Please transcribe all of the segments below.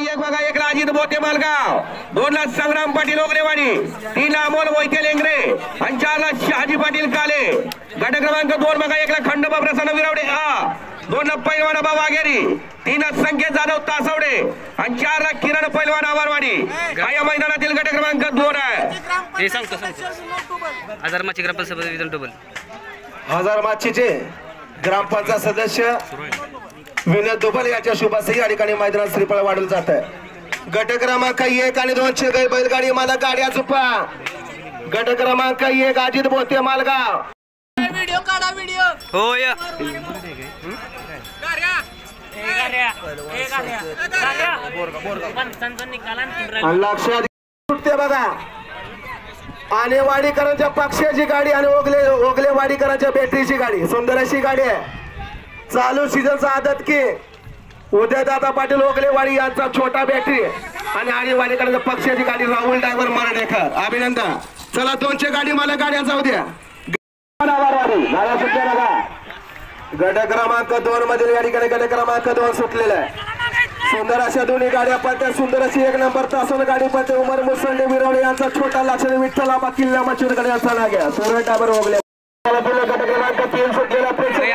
एक बघा, एकला अजित बोते मालगाव, 2 ला संग्राम पाटील ओगरेवाडी, 3 ला अमोल मोहिते लेंगरे आणि 4 ला शहाजी पाटील काले। गट क्रमांक 2 बघा, 1 ला खंडोबा प्रसन्न विरावडे, 2 ला पैलवान बाबा वाघेरी, 3 ला संकेत जाधव तासवडे आणि 4 ला किरण पैलवान आवारवाडी। या मैदानातील गट क्रमांक 2 आहे। हे सांगतो हजारमाची ग्रामपंचायत विधान डबल हजारमाचीचे ग्रामपंचायत सदस्य विनय दुबल यांच्या शुभासही या ठिकाणी मैदानात श्रीफळ वाढवलं जात आहे। गट क्रमांक 1 आणि 2 चे बैलगाडी मला गाड्या चुपा। गट क्रमांक 1 अजित बोते मालगाव, व्हिडिओ काढा व्हिडिओ होय लक्षात सुटते बघा। आणि वाडीकरांच्या पक्षाची गाडी आणि ओगले वाडीकरांच्या बॅटरीची गाडी, सुंदर अशी गाडी आहे। चालू सीझनचा आदत की उदय दादा पाटील ओगलेवाडी यांचा छोटा बॅटरी आणि वाडीकरांच्या पक्षाची गाडी राहुल ड्रायव्हर मराठेकर, अभिनंदन। चला 2च्या गाडी मला गाड्या जाऊ द्या। गट क्रमांक 2 मधील या ठिकाणी गट क्रमांक 2 सुटलेला आहे। सुंदर अशा दोन्ही गाड्या पळत्या, सुंदर अशी 1 नंबर तासून गाडी पळते। उमर मुसंडे विरवडे यांचा छोटा लक्ष्मी विठ्ठल आबा किल्ला मच्छीकडे यांचा लाग्या सूर्य डाबर ओगले। गट क्रमांक 3 सुटलेला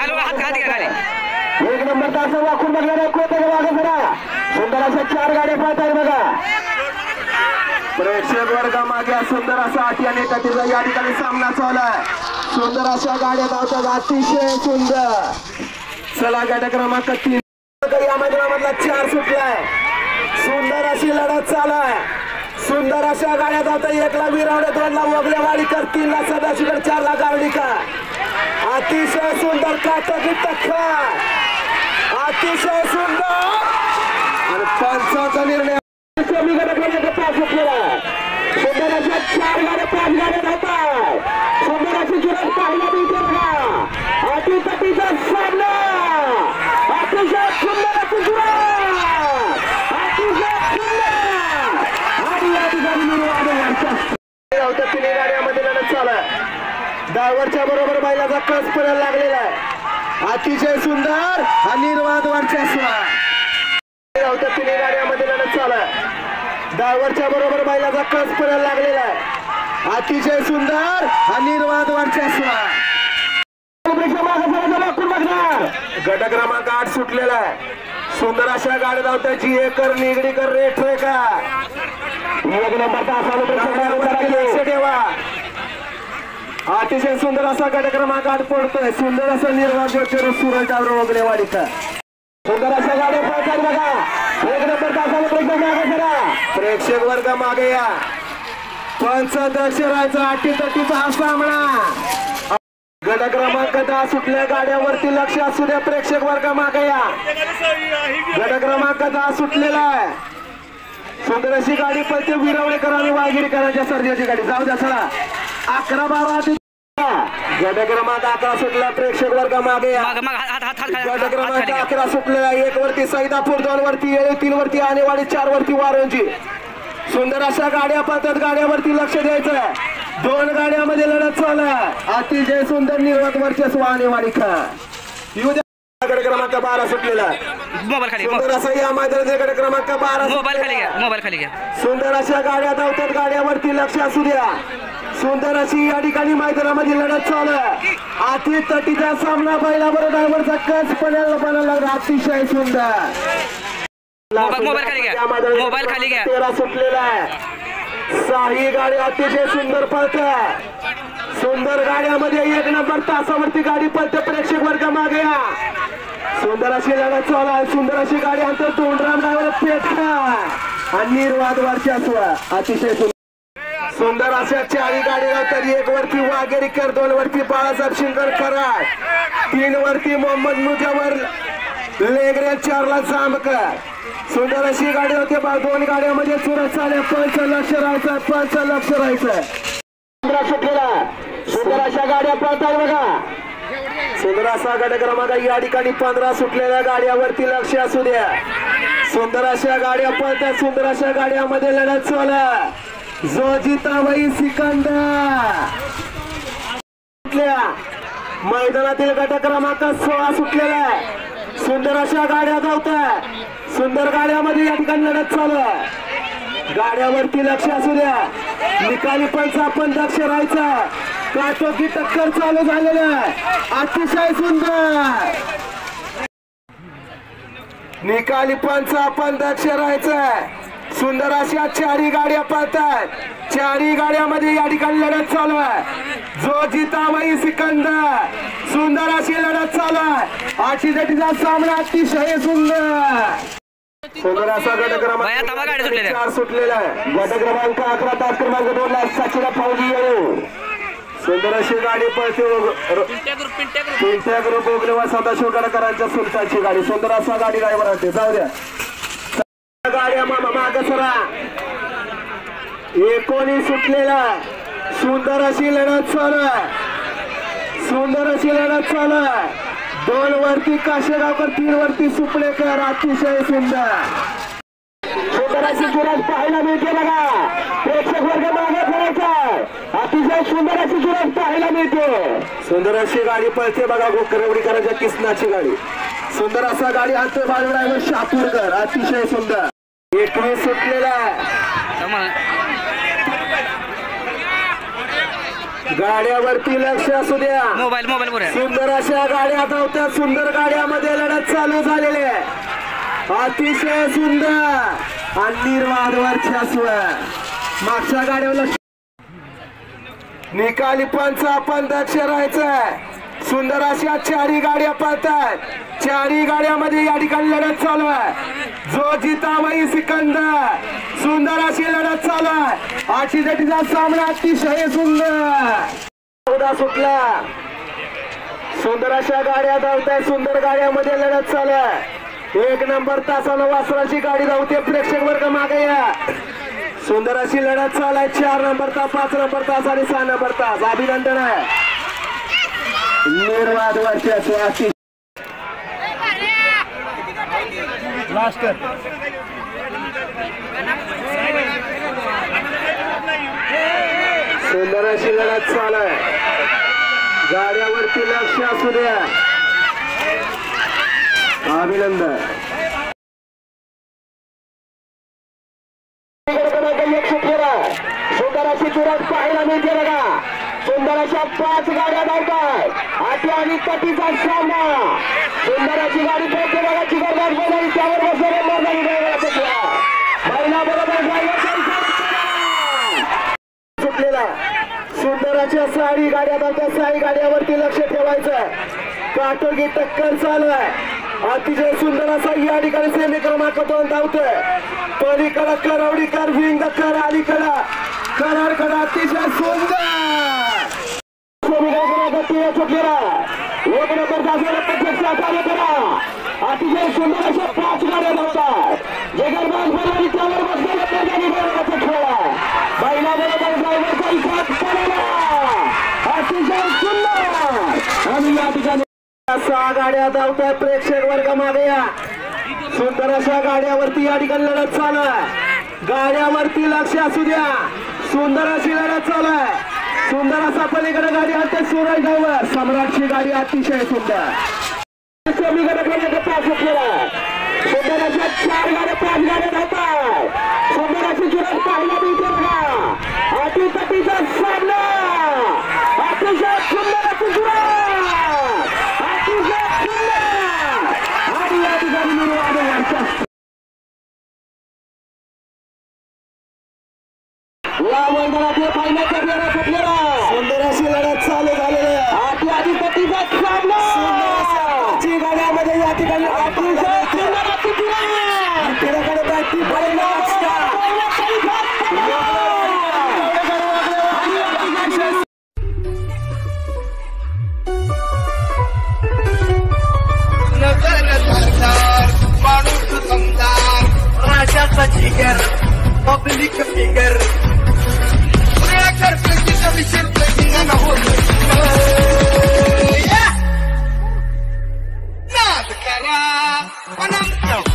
1 नंबर तास वाकून बघला सुंदर अशा 4 गाड्या पळतात बघा। प्रेक्षक वर्ग मागे सुंदर असा 8 आणि 31 या ठिकाणी सामना चालू आहे। सुंदर अशा गाड्या धावतात, अतिशय सुंदर। चला गट क्रमांक 3 या मैदानामधला 4 सुटलाय। सुंदर अशी लढत चालू आहे। सुंदर अशा गाड्या धावतात, 1 ला विरावडे, 2 ला ओगलेवाडीकर, 3 ला सदाशिवकर, 4 ला गावडीकर। अतिशय सुंदर काटकी टक्कर, अतिशय सुंदर आणि पंचाचा निर्णय। सुंदर अशा 4 गाड्या 5 गाड्या धावतात। सुंदर अशी जुरत पाहायला मिळते बघा। अटीतटीचा सामना, अतिशय सुंदर अशी जुरत, अतिशय सुंदर आणि या ठिकाणी निर्वाद 3 गाड्यामध्ये लढत चालू आहे। ड्रायव्हरच्या बरोबर बैलाचा कस पडायला लागलेला आहे। अतिशय सुंदर हा निर्वाद वर्चस्व 3 गाड्यामध्ये लढत चालू आहे। ड्रायव्हरच्या बरोबर बैलाचा कस पडायला लागलेला आहे। अतिशय सुंदर हा निर्वाद वर्चस्व। गट क्रमांक 8 सुटलेला आहे। सुंदर अशा गाडी धावतात, जी एकर निगडीकर रेठरेकर 1 नंबर तास ठेवा। अतिशय सुंदर असा गट क्रमांक 8 पडतोय। सुंदर असा निर्वाद सूरज डाबर ओगलेवाडीचा। सुंदर अशा गाड्या पळतात बघा। 1 नंबर तासाला प्रेक्षक वर्ग मागे या। पंचदशराचा अटीतटीचा हा सामना। गट क्रमांक 10 सुटल्या गाड्यावरती लक्ष असू द्या, प्रेक्षक वर्ग मागे या। गट क्रमांक 10 सुटलेला आहे। सुंदर अशी गाडी पळते, विरवडेकर आणि वाघेरीकरांच्या सर्जाची गाडी जाऊ द्या। चला 11-12 गट क्रमांक 11 सुटला, प्रेक्षक वर्ग मागे या। गट क्रमांक 11 सुटलेला, 1 वरती सैदापूर, 2 वरती येळी, 3 वरती आणेवाडी, 4 वरती वारंजी। सुंदर अशा गाड्या पळतात, गाड्यावरती लक्ष द्यायचं। 2 गाड्यामध्ये लढत चालू आहे। अतिशय सुंदर निर्वाद वर्चस्व आणेवाडी का गट क्रमांक 12 सुटलेला, सुंदर असा या मैदानाचे गट क्रमांक 12 मोबाईल खाली घ्या। सुंदर अशा गाड्या धावतात, गाड्यावरती लक्ष असू द्या। सुंदर अशी या ठिकाणी मैदानामध्ये लढत चालू आहे। अटीतटीचा सामना बैलाबरोबर ड्रायव्हरचा कस पडायला लागला, अतिशय सुंदर। मोबाईल खाली घ्या, मोबाईल खाली घ्या। 13 सुटलेला आहे। 6 गाडी अतिशय सुंदर पळतात। सुंदर गाड्यामध्ये 1 नंबर तासावरती गाडी पळते, प्रेक्षक वर्ग मागे या। सुंदर अशी लढत चालू आहे। सुंदर अशी गाडी अंतर तोंडराम ड्रायव्हर पेटका आणि निर्वाद वर्चस्व, अतिशय सुंदर। सुंदर अशा 4 गाडी धावतात, 1 वरती वाघेरीकर, 2 वरती बाळासाहेब शिंगर कराड, 3 वरती मोहम्मद मुजावर लेगरे, 4 ला जामकर। सुंदर अशी गाडी होते, 2 गाड्यामध्ये चुरस चालले, पंच लक्ष राहायचं, पंच लक्ष राहायचं। सुटलेला सुंदर अशा गाड्या पळतात बघा। सुंदर असा गट क्रमांक या ठिकाणी 15 सुटलेल्या गाड्यावरती लक्ष असू द्या। सुंदर अशा गाड्या पळतात, सुंदर अशा गाड्यामध्ये लढत चालू। जो जिताबाई सिकंदर मैदानातील गट क्रमांक 16 सुटलेला आहे। सुंदर अशा गाड्या धावतात. सुंदर गाड्यामध्ये या ठिकाणी लढत चालू आहे. गाड्यावरती लक्ष असू द्या. निकाली पंच आपण लक्ष राहायचं. काटोकी टक्कर चालू झालेलं आहे. अतिशय सुंदर निकाली पंच आपण लक्ष राहायचं. सुंदर अशा चारही गाड्या पळतात. चारही गाड्यामध्ये या ठिकाणी लढत चालू आहे. जो जिताबाई सिकंदर सुंदर अशी लढत चालू आहे. आजची जटीचा सामना अतिशय सुंदर असा गट क्रमांक 4 सुटलेला आहे. गट क्रमांक 11 तास क्रमांक 2 ला सचिन फौजी येऊ. सुंदर अशी गाडी पळते. पिंट्या ग्रुप ओगलेवा सदाशिव गडकरांच्या सुलतानची गाडी. सुंदर असा गाडी ड्रायव्हर आणते. जाऊ द्या गाड्या माग सरा. 19 सुटलेला. सुंदर अशी लढत चालू आहे. सुंदर अशी लढत चालू आहे. 2 वरती काशेगावकर, 3 वरती सुपळेकर. अतिशय सुंदर सुंदर अशी जुरात पाहायला मिळते बघा. प्रेक्षक वर्ग मागे फिरायचा. अतिशय सुंदर अशी जुरात पाहायला मिळते. सुंदर अशी गाडी पळते बघा. गोकरवडीकरांच्या किसनाची गाडी. सुंदर असा गाडी आणते बाळू ड्रायव्हर शापूरकर. अतिशय सुंदर. 21 सुटलेला. गाड्यावरती लक्ष असू द्या. मोबाईल सुंदर अशा गाड्या धावत्या. सुंदर गाड्यामध्ये लढत चालू झालेली आहे. अतिशय सुंदर आणि निर्वाद वर्चस्व. मागच्या गाड्यावर लक्ष. निकाली पंच आपण दक्ष राहायचं. सुंदर अशा चारही गाड्या पळतात. चारही गाड्यामध्ये या ठिकाणी लढत चालू आहे. जो जिताबाई सिकंदर सुंदर अशी लढत चालू आहे. आजची जटीचा सामना अतिशय सुंदर सुटला. सुंदर अशा गाड्या धावतात. सुंदर गाड्यामध्ये लढत चालू आहे. 1 नंबर तासानं वासराची गाडी धावते. प्रेक्षक वर्ग मागे या. सुंदर अशी लढत चालू आहे. 4 नंबर तास, 5 नंबर तास आणि 6 नंबर तास. अभिनंदन आहे. निर्वाद वर्चस्व. सुंदर अशी लढत चालू आहे. गाड्यावरती लक्ष असू द्या. अभिनंदन. सुंदर अशी चुरत पाहायला मिळते बघा. सुंदर अशा 5 गाड्या धावतात. आटी आणि तटीचा सामना. सुंदर अशी गाडी पळते बघा. चिकरदार बोलावी त्यावर बसले मोरगावी महिला बरोबर सुटलेला. सुंदर अशा 6 गाड्या धावतात. 6 गाड्यावरती लक्ष ठेवायचं. काटोगी टक्कर चालू आहे. अतिशय सुंदर असा या ठिकाणी सेमी क्रमांक 2 धावतोय. पलीकडं करवडीकर, विंगकर, अलीकडं कराडकडं. अतिशय सुंदर सुटलेला. 1 नंबर तासाला प्रत्यक्ष कार्य करा. अतिशय सुंदर अशा 5 गाड्या धावतात. जगरबाज बनवली त्यावर बसलेला खेळा. महिला बरोबर ड्रायव्हरचा इशारा पडला. अतिशय सुंदर आणि या ठिकाणी 6 गाड्या धावतात. प्रेक्षक वर्ग मागे या. सुंदर अशा गाड्यावरती या ठिकाणी लढत चालू आहे. गाड्यावरती लक्ष असू द्या. सुंदर अशी लढत चालू आहे. सुंदर असा पलीकडे गाडी आणते. सूरज ड्रायव्हर सम्राटची गाडी. अतिशय सुंदर. सुंदर अशा 4 गाड्या 5 गाड्या धावतात. सुंदर अशी जुरत पाहायला मिळते बघा. अटी तटीचा सामना. अतिशय सुंदर अशी जुरत. अतिशय सुंदर आणि या ठिकाणी निर्वाद वर्चस्व. या मैदानातील फायनल करणारा सुटलेला. सुंदर अशी लढत चालू झालेली आहे. आटी आणि तटीचा सामना. गाड्यामध्ये या ठिकाणी अतिशय सुंदर अशी जुरत. तिकडे बॅटी पहिला माणूस समजार राजाचा जिगर पब्लिक फिगर होत